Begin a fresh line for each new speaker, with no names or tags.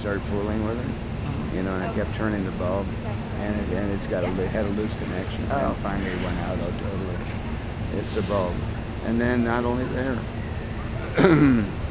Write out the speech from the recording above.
started fooling with it, you know, and I kept turning the bulb, and it's got had a loose connection, and finally it went out totally. It's the bulb. And then not only there,